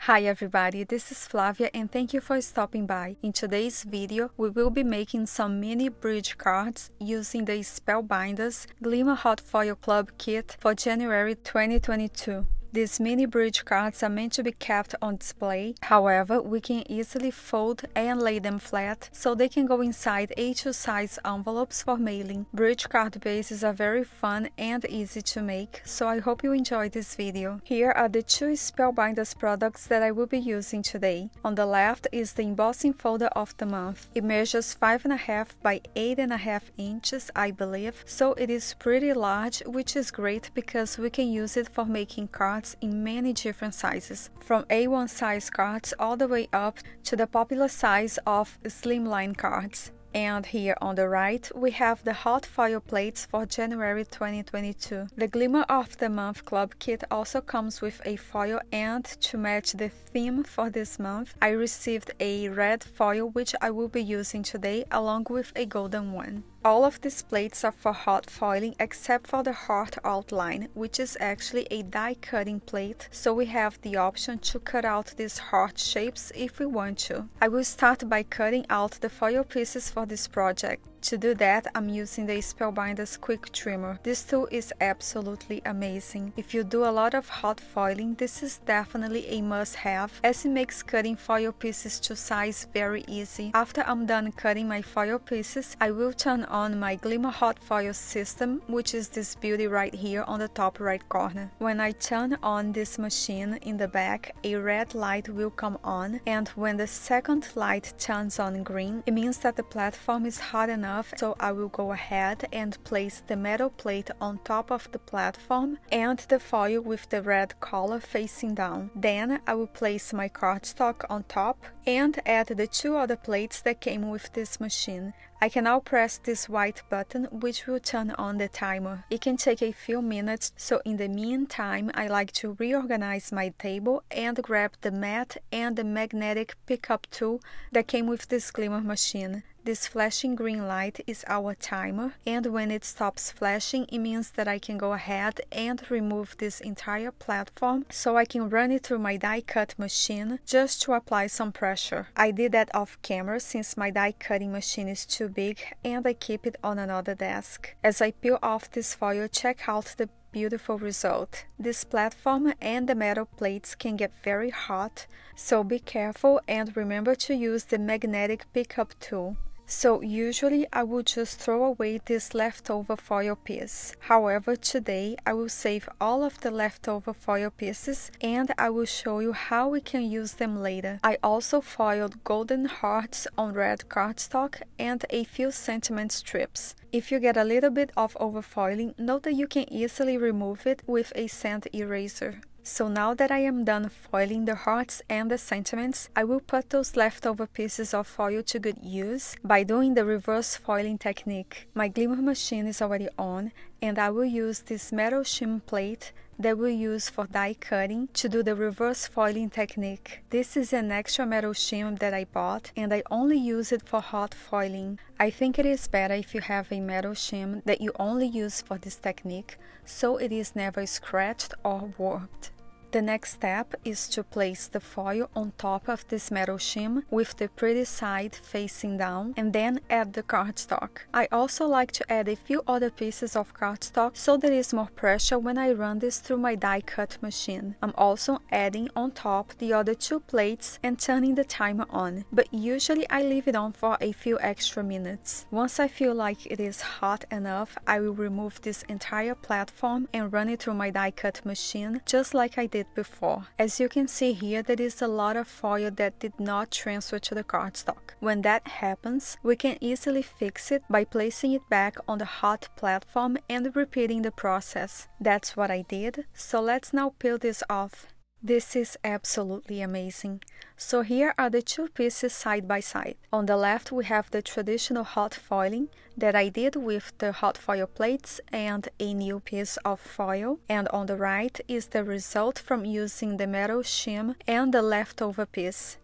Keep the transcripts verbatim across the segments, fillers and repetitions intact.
Hi everybody, this is Flavia and thank you for stopping by. In today's video, we will be making some mini bridge cards using the Spellbinders Glimmer Hot Foil Club Kit for January twenty twenty-two. These mini bridge cards are meant to be kept on display. However, we can easily fold and lay them flat so they can go inside A two size envelopes for mailing. Bridge card bases are very fun and easy to make, so I hope you enjoy this video. Here are the two Spellbinders products that I will be using today. On the left is the embossing folder of the month. It measures five and a half by eight and a half inches, I believe, so it is pretty large, which is great because we can use it for making cards in many different sizes, from A one size cards all the way up to the popular size of slimline cards. And here on the right, we have the hot foil plates for January twenty twenty-two. The Glimmer of the Month Club Kit also comes with a foil, and to match the theme for this month, I received a red foil which I will be using today along with a golden one. All of these plates are for hot foiling except for the heart outline, which is actually a die cutting plate, so we have the option to cut out these heart shapes if we want to. I will start by cutting out the foil pieces for this project. To do that, I'm using the Spellbinders Quick Trimmer. This tool is absolutely amazing. If you do a lot of hot foiling, this is definitely a must-have, as it makes cutting foil pieces to size very easy. After I'm done cutting my foil pieces, I will turn on my Glimmer Hot Foil system, which is this beauty right here on the top right corner. When I turn on this machine in the back, a red light will come on, and when the second light turns on green, it means that the platform is hot enough. So I will go ahead and place the metal plate on top of the platform and the foil with the red color facing down. Then I will place my cardstock on top and add the two other plates that came with this machine. I can now press this white button which will turn on the timer. It can take a few minutes, so in the meantime I like to reorganize my table and grab the mat and the magnetic pickup tool that came with this Glimmer machine. This flashing green light is our timer, and when it stops flashing, it means that I can go ahead and remove this entire platform so I can run it through my die cut machine just to apply some pressure. I did that off camera since my die cutting machine is too big and I keep it on another desk. As I peel off this foil, check out the beautiful result. This platform and the metal plates can get very hot, so be careful and remember to use the magnetic pickup tool. So usually I will just throw away this leftover foil piece. However, today I will save all of the leftover foil pieces and I will show you how we can use them later. I also foiled golden hearts on red cardstock and a few sentiment strips. If you get a little bit of overfoiling, note that you can easily remove it with a sand eraser. So now that I am done foiling the hearts and the sentiments, I will put those leftover pieces of foil to good use by doing the reverse foiling technique. My Glimmer machine is already on, and I will use this metal shim plate that we'll use for die cutting to do the reverse foiling technique. This is an extra metal shim that I bought, and I only use it for hot foiling. I think it is better if you have a metal shim that you only use for this technique, so it is never scratched or warped. The next step is to place the foil on top of this metal shim with the pretty side facing down, and then add the cardstock. I also like to add a few other pieces of cardstock so there is more pressure when I run this through my die cut machine. I'm also adding on top the other two plates and turning the timer on, but usually I leave it on for a few extra minutes. Once I feel like it is hot enough, I will remove this entire platform and run it through my die cut machine just like I did before. As you can see here, there is a lot of foil that did not transfer to the cardstock. When that happens, we can easily fix it by placing it back on the hot platform and repeating the process. That's what I did, so let's now peel this off. This is absolutely amazing. So here are the two pieces side by side. On the left we have the traditional hot foiling that I did with the hot foil plates and a new piece of foil, and on the right is the result from using the metal shim and the leftover piece.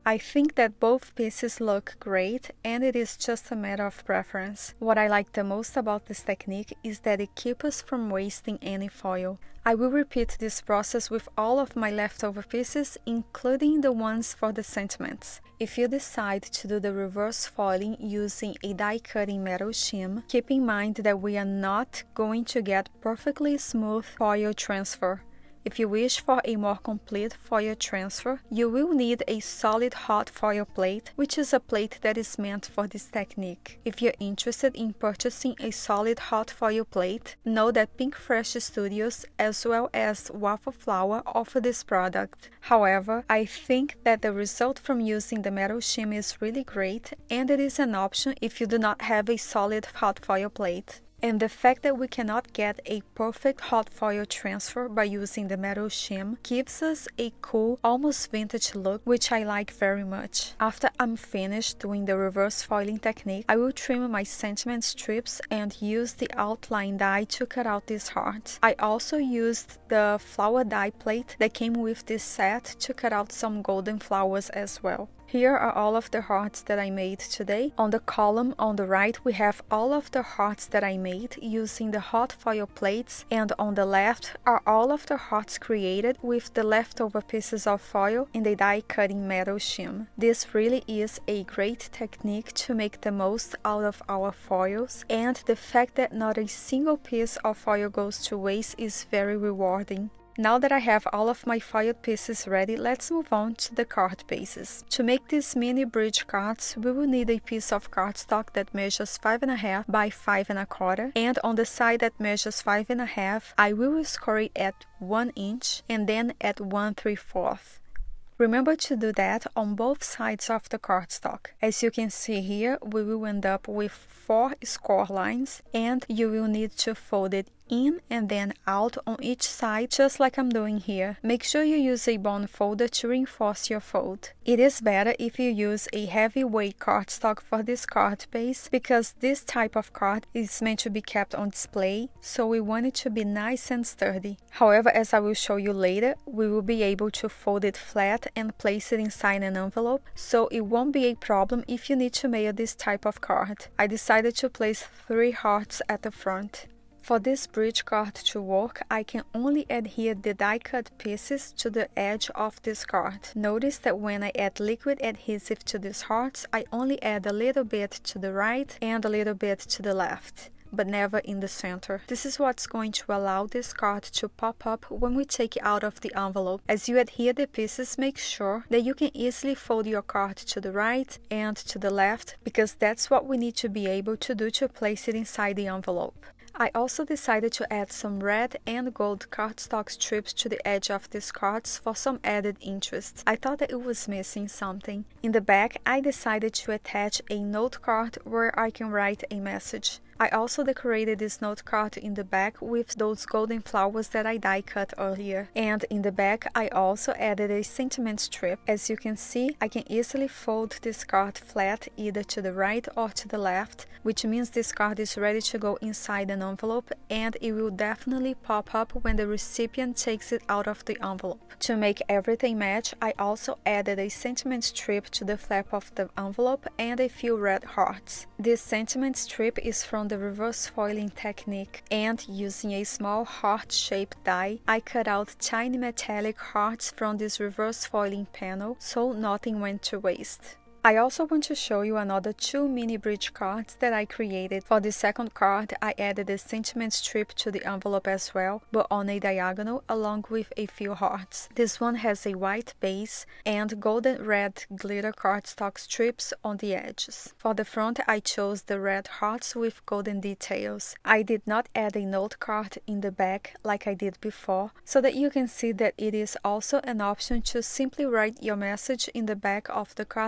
I think that both pieces look great, and it is just a matter of preference. What I like the most about this technique is that it keeps us from wasting any foil. I will repeat this process with all of my leftover pieces, including the ones for the sentiments. If you decide to do the reverse foiling using a die-cutting metal shim, keep in mind that we are not going to get perfectly smooth foil transfer. If you wish for a more complete foil transfer, you will need a solid hot foil plate, which is a plate that is meant for this technique. If you're interested in purchasing a solid hot foil plate, know that Pink Fresh Studios as well as Waffle Flower offer this product. However, I think that the result from using the metal shim is really great, and it is an option if you do not have a solid hot foil plate. And the fact that we cannot get a perfect hot foil transfer by using the metal shim gives us a cool, almost vintage look, which I like very much. After I'm finished doing the reverse foiling technique, I will trim my sentiment strips and use the outline die to cut out these hearts. I also used the flower die plate that came with this set to cut out some golden flowers as well. Here are all of the hearts that I made today. On the column on the right, we have all of the hearts that I made using the hot foil plates, and on the left are all of the hearts created with the leftover pieces of foil in the die-cutting metal shim. This really is a great technique to make the most out of our foils, and the fact that not a single piece of foil goes to waste is very rewarding. Now that I have all of my foiled pieces ready, let's move on to the card bases. To make these mini bridge cards, we will need a piece of cardstock that measures five and a half by five and a quarter, and on the side that measures five and a half, I will score it at one inch and then at one three fourths. Remember to do that on both sides of the cardstock. As you can see here, we will end up with four score lines, and you will need to fold it in and then out on each side, just like I'm doing here. Make sure you use a bond folder to reinforce your fold. It is better if you use a heavyweight cardstock for this card base, because this type of card is meant to be kept on display, so we want it to be nice and sturdy. However, as I will show you later, we will be able to fold it flat and place it inside an envelope, so it won't be a problem if you need to mail this type of card. I decided to place three hearts at the front. For this bridge card to work, I can only adhere the die-cut pieces to the edge of this card. Notice that when I add liquid adhesive to these hearts, I only add a little bit to the right and a little bit to the left, but never in the center. This is what's going to allow this card to pop up when we take it out of the envelope. As you adhere the pieces, make sure that you can easily fold your card to the right and to the left, because that's what we need to be able to do to place it inside the envelope. I also decided to add some red and gold cardstock strips to the edge of these cards for some added interest. I thought that it was missing something. In the back, I decided to attach a note card where I can write a message. I also decorated this note card in the back with those golden flowers that I die cut earlier. And in the back, I also added a sentiment strip. As you can see, I can easily fold this card flat either to the right or to the left, which means this card is ready to go inside an envelope, and it will definitely pop up when the recipient takes it out of the envelope. To make everything match, I also added a sentiment strip to the flap of the envelope and a few red hearts. This sentiment strip is from the reverse foiling technique, and using a small heart-shaped die, I cut out tiny metallic hearts from this reverse foiling panel, so nothing went to waste. I also want to show you another two mini bridge cards that I created. For the second card, I added a sentiment strip to the envelope as well, but on a diagonal along with a few hearts. This one has a white base and golden red glitter cardstock strips on the edges. For the front, I chose the red hearts with golden details. I did not add a note card in the back like I did before, so that you can see that it is also an option to simply write your message in the back of the card as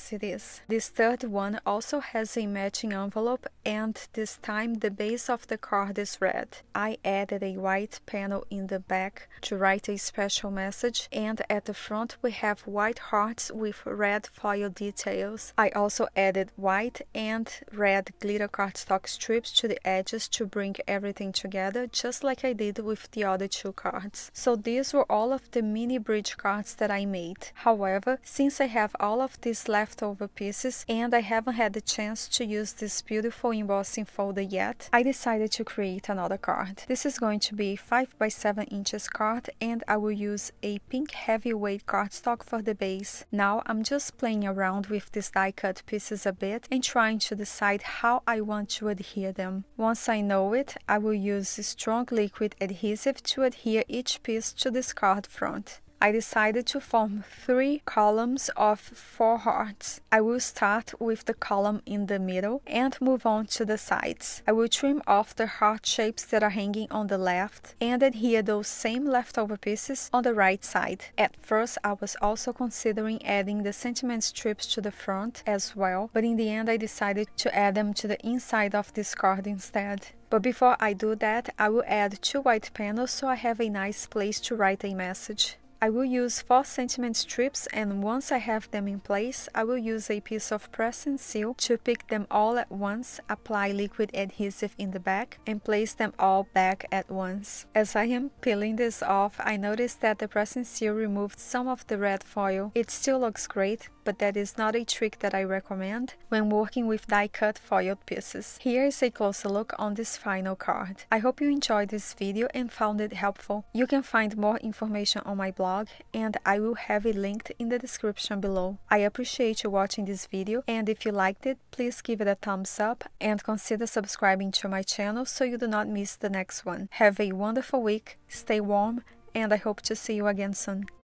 nice it is. This third one also has a matching envelope, and this time the base of the card is red. I added a white panel in the back to write a special message, and at the front we have white hearts with red foil details. I also added white and red glitter cardstock strips to the edges to bring everything together, just like I did with the other two cards. So these were all of the mini bridge cards that I made. However, since I have all of these leftover pieces and I haven't had the chance to use this beautiful embossing folder yet, I decided to create another card. This is going to be a five by seven inches card, and I will use a pink heavyweight cardstock for the base. Now I'm just playing around with these die cut pieces a bit and trying to decide how I want to adhere them. Once I know it, I will use strong liquid adhesive to adhere each piece to this card front. I decided to form three columns of four hearts. I will start with the column in the middle and move on to the sides. I will trim off the heart shapes that are hanging on the left and adhere those same leftover pieces on the right side. At first, I was also considering adding the sentiment strips to the front as well, but in the end I decided to add them to the inside of this card instead. But before I do that, I will add two white panels so I have a nice place to write a message. I will use four sentiment strips, and once I have them in place, I will use a piece of press and seal to pick them all at once, apply liquid adhesive in the back, and place them all back at once. As I am peeling this off, I noticed that the press and seal removed some of the red foil. It still looks great, but that is not a trick that I recommend when working with die-cut foiled pieces. Here is a closer look on this final card. I hope you enjoyed this video and found it helpful. You can find more information on my blog, and I will have it linked in the description below. I appreciate you watching this video, and if you liked it, please give it a thumbs up and consider subscribing to my channel so you do not miss the next one. Have a wonderful week, stay warm, and I hope to see you again soon.